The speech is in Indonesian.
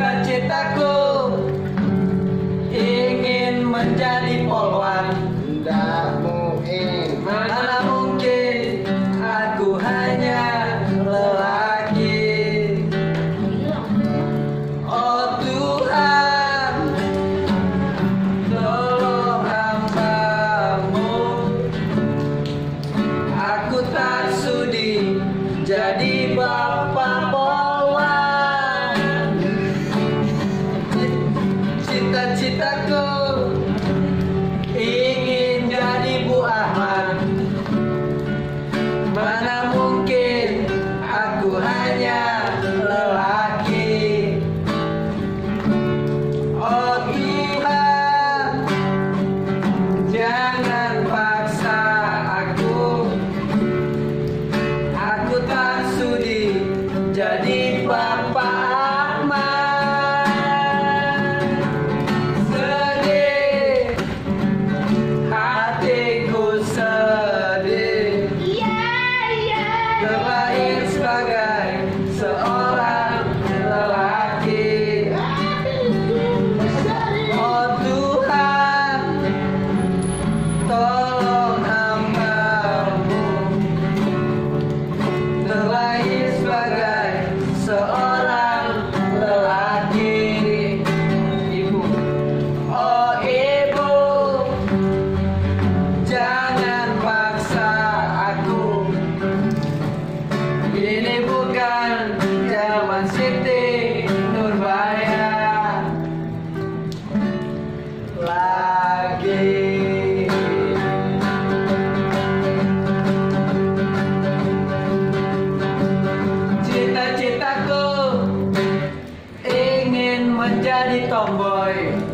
Cita-citaku ingin menjadi polwan. Mana mungkin aku hanya lelaki. Oh Tuhan, tolong hamba-Mu. Aku tak sudi jadi bapak polwan. Cita-citaku ingin jadi Bu Ahmad. Mana mungkin aku hanya lelaki. Oh Tuhan, jangan paksa aku. Aku tak sudi jadi bapak Ahmad. Sedih, hatiku sedih. Terlahir sebagai seorang lelaki. Oh Tuhan, tolong hamba-Mu. Terlahir sebagai seorang lelaki. Ibu, oh Ibu, jangan paksa aku. Ini bukan zaman Siti Nurbaya lagi. Cita-citaku ingin menjadi tomboy.